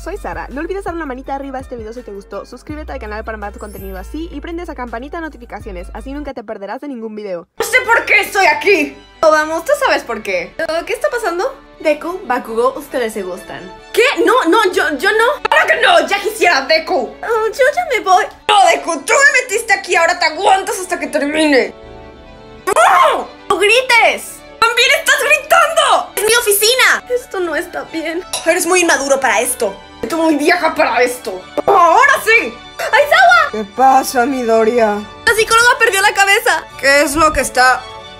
Soy Sara, no olvides dar una manita arriba a este video si te gustó, suscríbete al canal para más contenido así y prende esa campanita de notificaciones, así nunca te perderás de ningún video. No sé por qué estoy aquí. Oh, vamos, tú sabes por qué. ¿Qué está pasando? Deku, Bakugo, ustedes se gustan. ¿Qué? No, yo no. ¡Claro que no! ¡Ya quisiera, Deku! Yo ya me voy. No, Deku, tú me metiste aquí, ahora te aguantas hasta que termine. ¡No! ¡No grites! ¡También estás gritando! ¡Es mi oficina! Esto no está bien. Eres muy inmaduro para esto. Estoy muy vieja para esto. ¡Ahora sí! ¡Aizawa! ¿Qué pasa, Midoriya? La psicóloga perdió la cabeza. ¿Qué es lo que está...?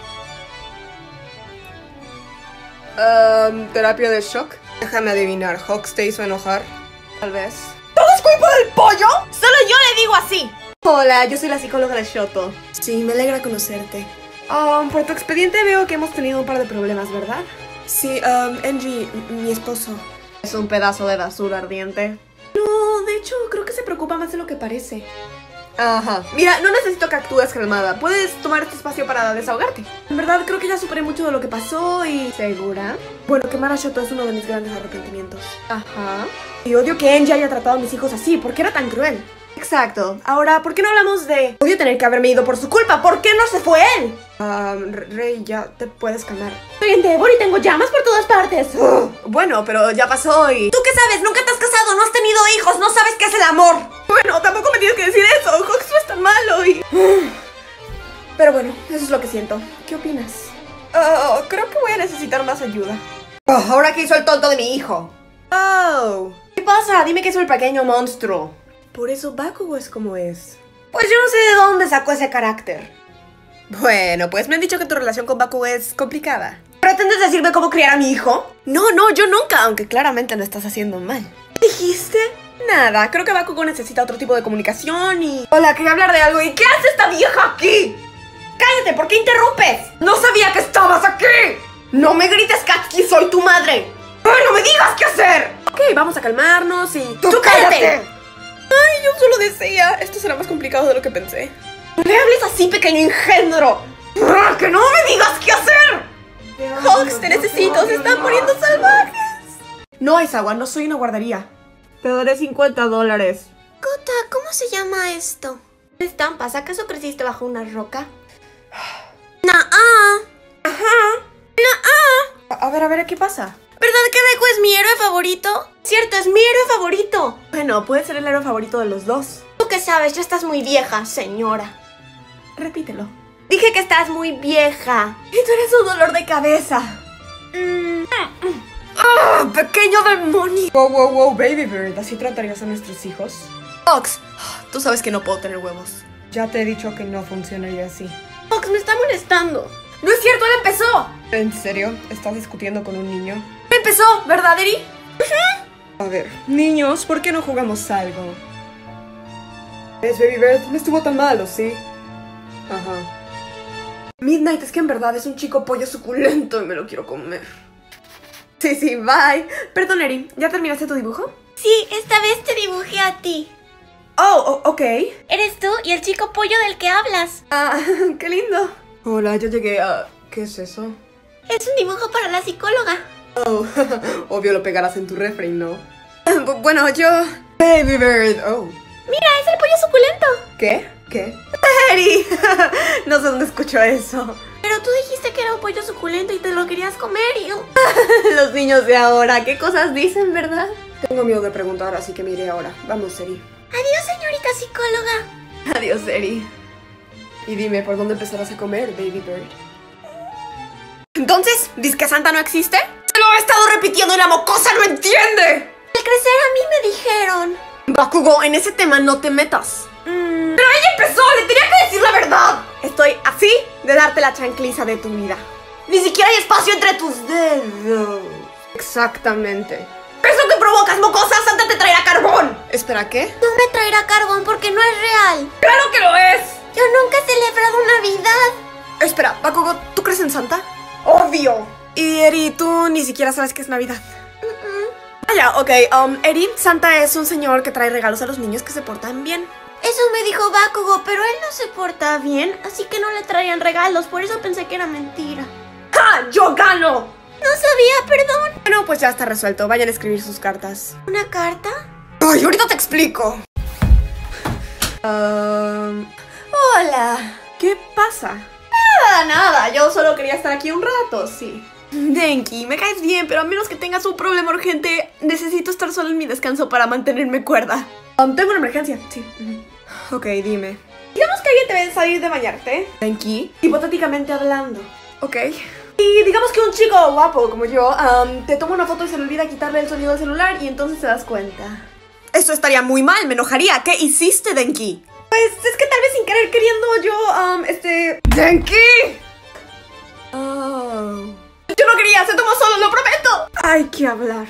¿Terapia de shock? Déjame adivinar, ¿Hawks te hizo enojar? Tal vez. ¿Todo es culpa del pollo? Solo yo le digo así. Hola, yo soy la psicóloga de Shoto. Sí, me alegra conocerte. Por tu expediente veo que hemos tenido un par de problemas, ¿verdad? Sí, Enji, mi esposo. Es un pedazo de basura ardiente. No, de hecho, creo que se preocupa más de lo que parece. Ajá. Mira, no necesito que actúes calmada. Puedes tomar este espacio para desahogarte. En verdad, creo que ya superé mucho de lo que pasó y... ¿Segura? Bueno, quemar a Shoto es uno de mis grandes arrepentimientos. Ajá. Y odio que Enji haya tratado a mis hijos así. ¿Por qué era tan cruel? Exacto. Ahora, ¿por qué no hablamos de...? Odio tener que haberme ido por su culpa. ¿Por qué no se fue él? Rey, ya te puedes calmar. Soy Endeavor y tengo llamas por todas partes. Bueno, pero ya pasó y... ¿Tú qué sabes? Nunca te has casado, no has tenido hijos, no sabes qué es el amor. Bueno, tampoco me tienes que decir eso. Hawks no es tan malo y... Pero bueno, eso es lo que siento. ¿Qué opinas? Creo que voy a necesitar más ayuda. Ahora que hizo el tonto de mi hijo. Oh. ¿Qué pasa? Dime que soy el pequeño monstruo. Por eso Bakugo es como es. Pues yo no sé de dónde sacó ese carácter. Bueno, pues me han dicho que tu relación con Bakugo es complicada. ¿Pretendes decirme cómo criar a mi hijo? No, yo nunca, aunque claramente lo estás haciendo mal. ¿Dijiste? Nada, creo que Bakugo necesita otro tipo de comunicación y... Hola, quería hablar de algo. ¿Y qué hace esta vieja aquí? ¡Cállate! ¿Por qué interrumpes? ¡No sabía que estabas aquí! ¡No me grites, Katsuki! ¡Soy tu madre! ¡Ay, no me digas qué hacer! Ok, vamos a calmarnos y... ¡Tú cállate! Ay, yo solo decía. Esto será más complicado de lo que pensé. ¡No me hables así, pequeño engendro! ¡Que no me digas qué hacer! Hawks, te necesito. Se están poniendo salvajes. No, Aizawa, no soy una guardería. Te daré $50. Kota, ¿cómo se llama esto? ¿Estampas? ¿Acaso creciste bajo una roca? A ver, ¿qué pasa? ¿Verdad que Deku es mi héroe favorito? Cierto, es mi héroe favorito. Bueno, puede ser el héroe favorito de los dos. Tú qué sabes, ya estás muy vieja, señora. Repítelo. Dije que estás muy vieja. Y tú eres un dolor de cabeza. ¡Ah, pequeño demonio! Wow, Baby Bird, ¿así tratarías a nuestros hijos? Hawks, tú sabes que no puedo tener huevos. Ya te he dicho que no funcionaría así. Hawks, me está molestando. ¡No es cierto! ¡Él empezó! ¿En serio? ¿Estás discutiendo con un niño? Empezó, ¿verdad, Eri? A ver, niños, ¿por qué no jugamos algo? ¿Ves, Baby Bird? No estuvo tan malo, ¿sí? Ajá. Midnight es que en verdad es un chico pollo suculento y me lo quiero comer. Sí, bye. Perdón, Eri, ¿ya terminaste tu dibujo? Sí, esta vez te dibujé a ti. Oh, ok. Eres tú y el chico pollo del que hablas. Ah, qué lindo. Hola, ya llegué a... ¿Qué es eso? Es un dibujo para la psicóloga. Oh, obvio lo pegarás en tu refri, ¿no? Bueno, yo... Baby Bird, oh. Mira, es el pollo suculento. ¿Qué? Eri, no sé dónde escucho eso. Pero tú dijiste que era un pollo suculento y te lo querías comer y... Los niños de ahora, ¿qué cosas dicen, verdad? Tengo miedo de preguntar, así que me iré ahora. Vamos, Eri. Adiós, señorita psicóloga. Adiós, Eri. Y dime, ¿por dónde empezarás a comer, Baby Bird? Entonces, ¿dices que Santa no existe? ¡Se lo he estado repitiendo y la mocosa no entiende! Al crecer a mí me dijeron... Bakugo, en ese tema no te metas. ¡Pero ella empezó! ¡Le tenía que decir la verdad! Estoy así de darte la chancliza de tu vida. Ni siquiera hay espacio entre tus dedos. Exactamente. ¡Eso que provocas, mocosa! ¡Santa te traerá carbón! ¿Espera, qué? No me traerá carbón porque no es real. ¡Claro que lo es! Yo nunca he celebrado Navidad. Espera, Bakugo, ¿tú crees en Santa? ¡Obvio! Y Eri, tú ni siquiera sabes qué es Navidad. Ya, ok, Eri, Santa es un señor que trae regalos a los niños que se portan bien. Eso me dijo Bakugo, pero él no se porta bien, así que no le traían regalos, por eso pensé que era mentira. ¡Ja! ¡Yo gano! No sabía, perdón. Bueno, pues ya está resuelto. Vayan a escribir sus cartas. ¿Una carta? Ay, ahorita te explico. Hola. ¿Qué pasa? Nada. Yo solo quería estar aquí un rato, sí. Denki, me caes bien, pero a menos que tengas un problema urgente, necesito estar sola en mi descanso para mantenerme cuerda. Tengo una emergencia, sí. Ok, dime. Digamos que alguien te ve salir de bañarte, Denki. hipotéticamente hablando. Ok. Y digamos que un chico guapo como yo te toma una foto y se le olvida quitarle el sonido del celular y entonces te das cuenta. Esto estaría muy mal, me enojaría. ¿Qué hiciste, Denki? Pues es que tal vez sin querer queriendo yo, ¡Denki! Oh. Yo no quería, se tomó solo, lo prometo. Hay que hablar.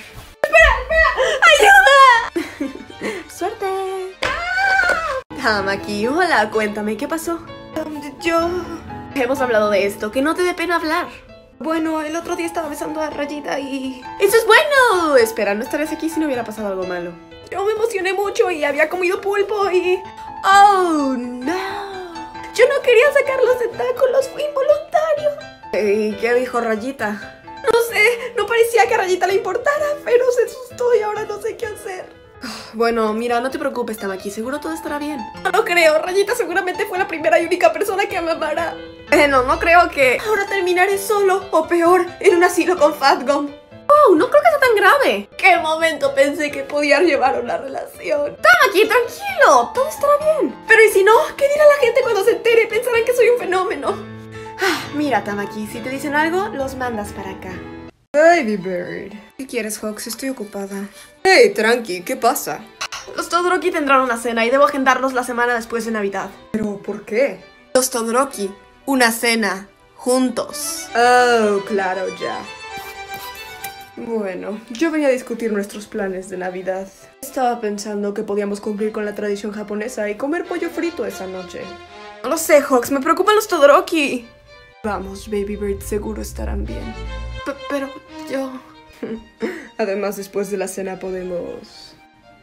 ¡Ayuda! ¡Suerte! Tamaki, hola, cuéntame, ¿qué pasó? Yo... Hemos hablado de esto, que no te dé pena hablar. Bueno, el otro día estaba besando a Rayita y... ¡Eso es bueno! Espera, no estarías aquí si no hubiera pasado algo malo. Yo me emocioné mucho y había comido pulpo y... ¡Oh, no! Yo no quería sacar los tentáculos, fue involuntario. ¿Y qué dijo Rayita? No sé, no parecía que a Rayita le importara, pero se asustó y ahora no sé qué hacer. Bueno, mira, no te preocupes, Tamaki, seguro todo estará bien. No lo creo, Rayita seguramente fue la primera y única persona que me amara. No creo que... Ahora terminaré solo, o peor, en un asilo con Fatgum. Oh, no creo que sea tan grave. ¿Qué momento pensé que podía llevar una relación? Tamaki, tranquilo, todo estará bien. Pero ¿y si no? ¿Qué dirá la gente cuando se entere? Pensarán que soy un fenómeno. Mira, Tamaki, si te dicen algo, los mandas para acá. Baby Bird. ¿Qué quieres, Hawks? Estoy ocupada. Hey, tranqui, ¿qué pasa? Los Todoroki tendrán una cena y debo agendarlos la semana después de Navidad. ¿Pero por qué? Los Todoroki, una cena, juntos. Oh, claro, ya. Bueno, yo venía a discutir nuestros planes de Navidad. Estaba pensando que podíamos cumplir con la tradición japonesa y comer pollo frito esa noche. No lo sé, Hawks, me preocupan los Todoroki. Vamos, Baby Bird, seguro estarán bien. Pero yo... Además, después de la cena podemos...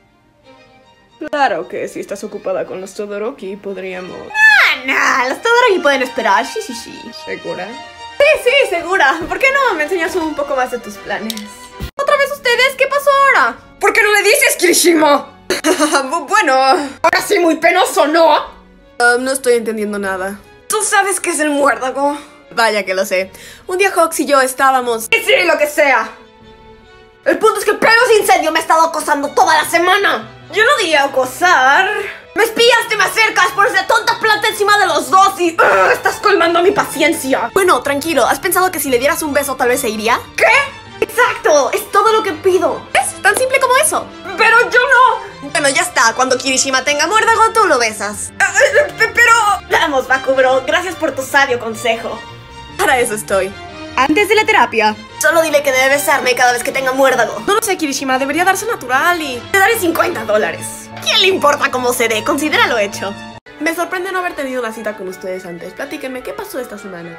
Claro que si estás ocupada con los Todoroki, podríamos... los Todoroki pueden esperar, sí. ¿Segura? Sí, segura. ¿Por qué no me enseñas un poco más de tus planes? ¿Otra vez ustedes? ¿Qué pasó ahora? ¿Por qué no le dices, Kirishima? Bueno... Ahora sí, muy penoso, ¿no? No estoy entendiendo nada. ¿Tú sabes qué es el muérdago? Vaya que lo sé. Un día Hawks y yo estábamos... Sí, lo que sea. El punto es que Pelos Incendio me ha estado acosando toda la semana. Yo no diría acosar. Me espías, te me acercas, pones la tonta planta encima de los dos y... estás colmando mi paciencia. Bueno, tranquilo. ¿Has pensado que si le dieras un beso tal vez se iría? ¿Qué? Exacto, es todo lo que pido. ¿Es tan simple como eso? Pero yo no. Bueno, ya está. Cuando Kirishima tenga muérdago, tú lo besas. Pero... Vamos, Bakubro, gracias por tu sabio consejo. Para eso estoy. Antes de la terapia, solo dile que debe besarme cada vez que tenga muérdago. No lo sé, Kirishima. Debería darse natural y... Te daré $50. ¿Quién le importa cómo se dé? Considéralo hecho. Me sorprende no haber tenido una cita con ustedes antes. Platíquenme, ¿qué pasó esta semana?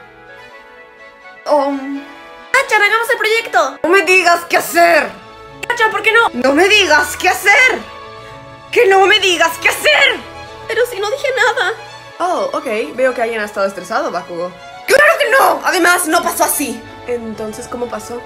Hacha, hagamos el proyecto. No me digas qué hacer. Hacha, ¿por qué no? No me digas qué hacer. Que no me digas qué hacer. Pero si no dije nada. Oh, ok. Veo que alguien ha estado estresado, Bakugo. ¡Claro que no! Además, no pasó así. Entonces, ¿cómo pasó?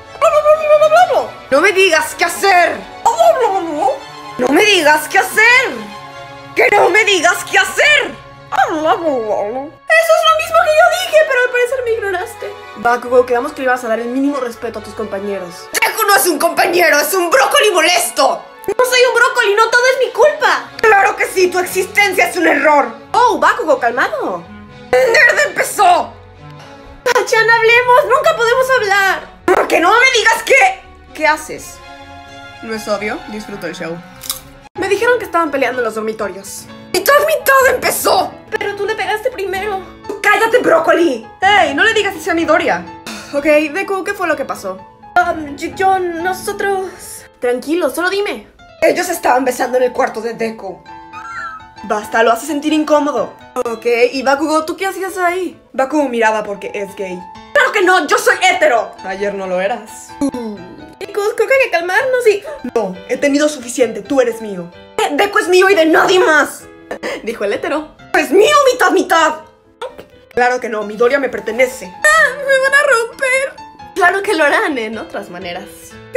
No me digas qué hacer. No me digas qué hacer. Que no me digas qué hacer. Eso es lo mismo que yo dije, pero al parecer me ignoraste. Bakugo, quedamos que le ibas a dar el mínimo respeto a tus compañeros. Deku no es un compañero, es un brócoli molesto. No soy un brócoli, no todo es mi culpa. Claro que sí, tu existencia es un error. Oh, Bakugo, calmado. ¡El nerd empezó! Hachan, hablemos, nunca podemos hablar. Que no me digas qué. ¿Qué haces? No es obvio, disfruto el show. Me dijeron que estaban peleando en los dormitorios. ¡Mitad empezó! Pero tú le pegaste primero. ¡Cállate, brócoli! ¡Ey! No le digas eso a Midoriya. Ok, Deku, ¿qué fue lo que pasó? Nosotros... Tranquilo, solo dime. Ellos estaban besando en el cuarto de Deku. Basta, lo hace sentir incómodo. Ok, y Bakugo, ¿tú qué hacías ahí? Bakugo miraba porque es gay. ¡Claro que no! ¡Yo soy hétero! Ayer no lo eras. Chicos, creo que hay que calmarnos y... No, he tenido suficiente, tú eres mío. Deku es mío y de nadie más. Dijo el hétero. ¡Es mío, mitad! Claro que no, Midoriya me pertenece. ¡Me van a romper! Claro que lo harán en otras maneras.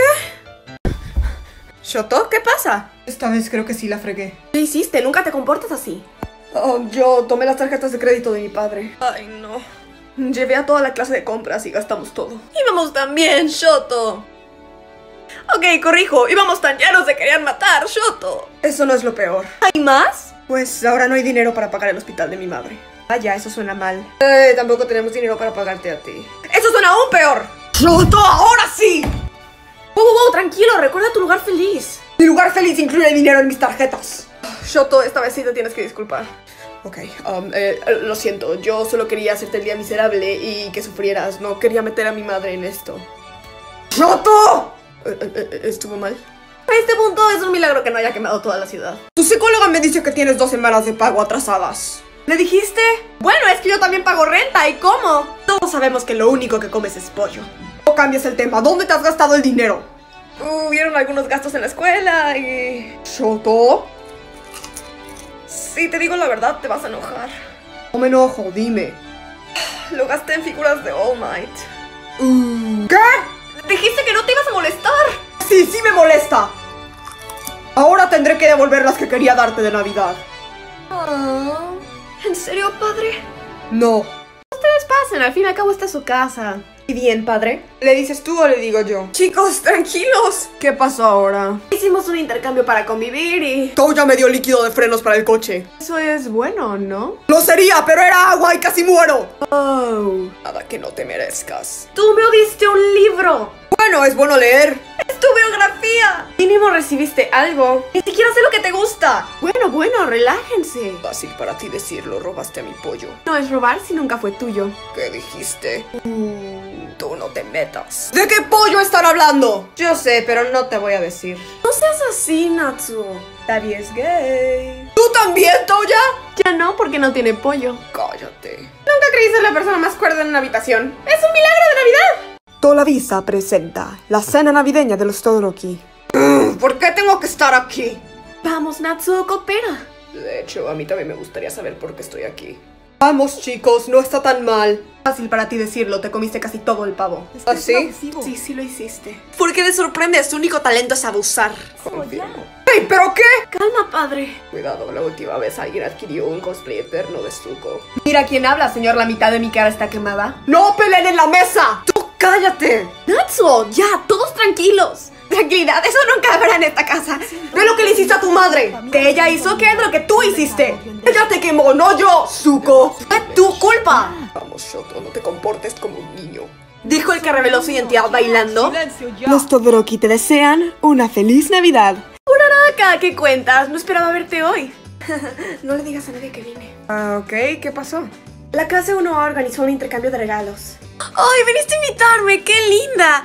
¿Shoto? ¿Qué pasa? Esta vez creo que sí la fregué. ¿Qué hiciste? Nunca te comportas así. Yo tomé las tarjetas de crédito de mi padre. Ay, no. Llevé a toda la clase de compras y gastamos todo. Íbamos tan bien, Shoto. Ok, corrijo. Íbamos tan llenos de querer matar, Shoto. Eso no es lo peor. ¿Hay más? Pues ahora no hay dinero para pagar el hospital de mi madre. Vaya, eso suena mal. Tampoco tenemos dinero para pagarte a ti. ¡Eso suena aún peor! ¡Shoto, ahora sí! Wow, tranquilo, recuerda tu lugar feliz. Mi lugar feliz incluye dinero en mis tarjetas. Shoto, esta vez sí te tienes que disculpar. Ok, lo siento, yo solo quería hacerte el día miserable y que sufrieras. No quería meter a mi madre en esto. ¡Shoto! ¿Estuvo mal? A este punto es un milagro que no haya quemado toda la ciudad. Tu psicóloga me dice que tienes 2 semanas de pago atrasadas. ¿Le dijiste? Bueno, es que yo también pago renta, ¿y cómo? Todos sabemos que lo único que comes es pollo. No cambies el tema, ¿dónde te has gastado el dinero? Hubieron algunos gastos en la escuela y... ¿Shoto? Si te digo la verdad, te vas a enojar. No me enojo, dime. Lo gasté en figuras de All Might. ¿Qué? Dijiste que no te ibas a molestar. Sí me molesta. Ahora tendré que devolver las que quería darte de Navidad. ¿En serio, padre? No. Ustedes pasen, al fin y al cabo esta es su casa. ¿Y bien, padre? ¿Le dices tú o le digo yo? Chicos, tranquilos. ¿Qué pasó ahora? Hicimos un intercambio para convivir y... Touya me dio líquido de frenos para el coche. Eso es bueno, ¿no? Lo sería, pero era agua y casi muero. Oh. Nada que no te merezcas. Tú me diste un libro. Bueno, es bueno leer. ¡Es tu biografía! Mínimo recibiste algo. Ni siquiera sé lo que te gusta. Bueno, relájense. Fácil para ti decirlo, robaste a mi pollo. No es robar si nunca fue tuyo. ¿Qué dijiste? Tú no te metas. ¿De qué pollo están hablando? Yo sé, pero no te voy a decir. No seas así, Natsuo. Daddy es gay. ¿Tú también, Touya? Ya no, porque no tiene pollo. Cállate. Nunca creí ser la persona más cuerda en una habitación. ¡Es un milagro de Navidad! Tolavisa presenta la cena navideña de los Todoroki. ¿Por qué tengo que estar aquí? Vamos, Natsuo, coopera. De hecho, a mí también me gustaría saber por qué estoy aquí. Vamos, chicos, no está tan mal. Fácil para ti decirlo, te comiste casi todo el pavo. ¿Ah, sí? Sí lo hiciste. ¿Por qué te sorprendes? Tu único talento es abusar. Confirmo. ¡Ey, pero qué! Calma, padre. Cuidado, la última vez alguien adquirió un cosplay eterno de Zuko. Mira quién habla, señor. La mitad de mi cara está quemada. ¡No peleen en la mesa! ¡Tú cállate! Natsuo, ya, todos tranquilos. Tranquilidad, eso nunca habrá en esta casa. Ve lo que le hiciste a tu madre. ¿Que ella hizo? ¿Qué es lo que tú hiciste? Ella te quemó, no yo, Zuko. ¡Fue tu culpa! Vamos, Shoto, no te comportes como un niño. Dijo el que reveló su identidad bailando. Los Todoroki te desean una feliz Navidad. Uraraka, ¿qué cuentas? No esperaba verte hoy. No le digas a nadie que vine. Ok, ¿qué pasó? La clase 1A organizó un intercambio de regalos. ¡Ay, viniste a invitarme! ¡Qué linda!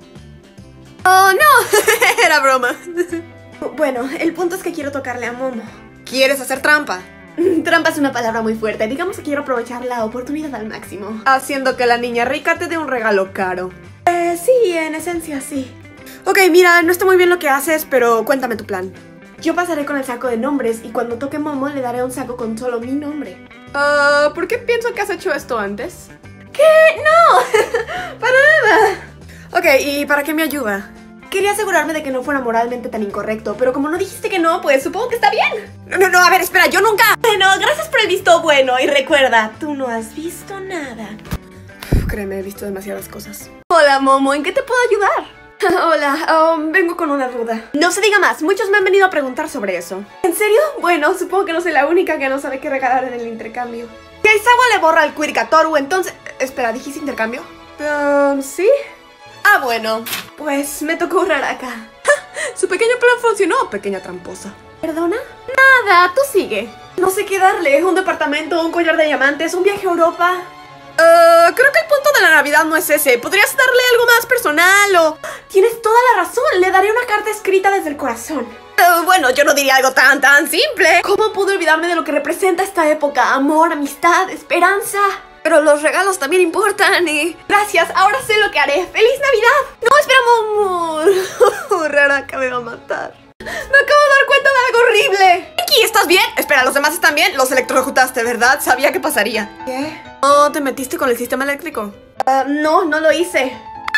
¡Oh, no! Era broma. Bueno, el punto es que quiero tocarle a Momo. ¿Quieres hacer trampa? Trampa es una palabra muy fuerte. Digamos que quiero aprovechar la oportunidad al máximo. Haciendo que la niña rica te dé un regalo caro. Sí, en esencia sí. Ok, mira, no está muy bien lo que haces, pero cuéntame tu plan. Yo pasaré con el saco de nombres y cuando toque Momo le daré un saco con solo mi nombre. ¿Por qué pienso que has hecho esto antes? ¿Qué? ¡No! ¡Para nada! Ok, ¿y para qué me ayuda? Quería asegurarme de que no fuera moralmente tan incorrecto, pero como no dijiste que no, pues supongo que está bien. No, a ver, espera, yo nunca... Bueno, gracias por el visto bueno y recuerda, tú no has visto nada. Créeme, he visto demasiadas cosas. Hola, Momo, ¿en qué te puedo ayudar? Hola, vengo con una duda. No se diga más, muchos me han venido a preguntar sobre eso. ¿En serio? Bueno, supongo que no soy la única que no sabe qué regalar en el intercambio. Si Aizawa le borra el Quirikatoru, entonces... Espera, ¿dijiste intercambio? ¿Sí? Ah, bueno, pues me tocó Uraraka. Su pequeño plan funcionó, pequeña tramposa. ¿Perdona? Nada, tú sigue. No sé qué darle, un departamento, un collar de diamantes, un viaje a Europa. Creo que el punto de la Navidad no es ese. ¿Podrías darle algo más personal o...? Tienes toda la razón, le daré una carta escrita desde el corazón. Bueno, yo no diría algo tan simple. ¿Cómo pude olvidarme de lo que representa esta época? Amor, amistad, esperanza... Pero los regalos también importan y... Gracias, ahora sé lo que haré. ¡Feliz Navidad! No, espera, amor. Uraraka me va a matar. Me acabo de dar cuenta de algo horrible. Miki, ¿estás bien? Espera, ¿los demás están bien? Los electrocutaste, ¿verdad? Sabía que pasaría. ¿Qué? ¿No te metiste con el sistema eléctrico? No lo hice.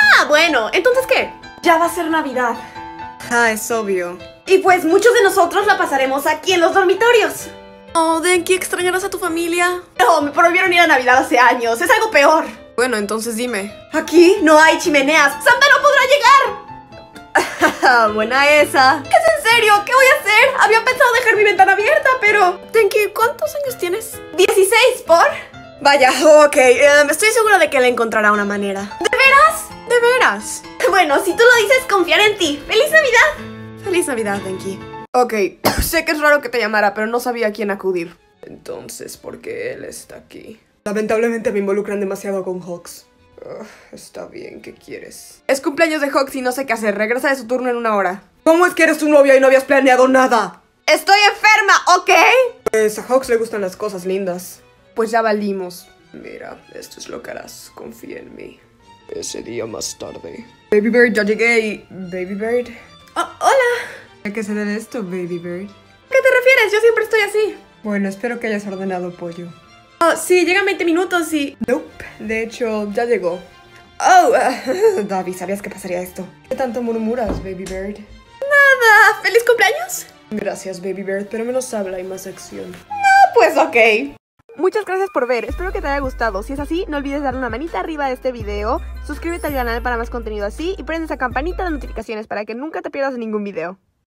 Ah, bueno, ¿entonces qué? Ya va a ser Navidad. Ah, es obvio. Y pues muchos de nosotros la pasaremos aquí en los dormitorios. Oh, Denki, ¿extrañarás a tu familia? No, me prohibieron ir a Navidad hace años, es algo peor. Bueno, entonces dime. Aquí no hay chimeneas, Santa no podrá llegar. Buena esa. ¿Es en serio? ¿Qué voy a hacer? Había pensado dejar mi ventana abierta, pero... Denki, ¿cuántos años tienes? 16, ¿por? Vaya, ok. Estoy segura de que él encontrará una manera. ¿De veras? ¿De veras? Bueno, si tú lo dices, confiaré en ti. ¡Feliz Navidad! Feliz Navidad, Denki. Ok, sé que es raro que te llamara, pero no sabía a quién acudir. Entonces, ¿por qué él está aquí? Lamentablemente me involucran demasiado con Hawks. Está bien, ¿qué quieres? Es cumpleaños de Hawks y no sé qué hacer. Regresa de su turno en 1 hora. ¿Cómo es que eres su novia y no habías planeado nada? Estoy enferma, ¿ok? Pues a Hawks le gustan las cosas lindas. Pues ya valimos. Mira, esto es lo que harás. Confía en mí. Ese día más tarde. Baby Bird, ya llegué y... ¿Baby Bird? Oh, hola. ¿A qué se debe esto, Baby Bird? ¿Qué te refieres? Yo siempre estoy así. Bueno, espero que hayas ordenado pollo. Oh, sí, llegan 20 minutos y... Nope, de hecho, ya llegó. Oh, Davi, ¿sabías que pasaría esto? ¿Qué tanto murmuras, Baby Bird? Nada. ¿Feliz cumpleaños? Gracias, Baby Bird, pero menos habla y más acción. Pues ok. Muchas gracias por ver, espero que te haya gustado. Si es así, no olvides darle una manita arriba a este video, suscríbete al canal para más contenido así y prende esa campanita de notificaciones para que nunca te pierdas ningún video.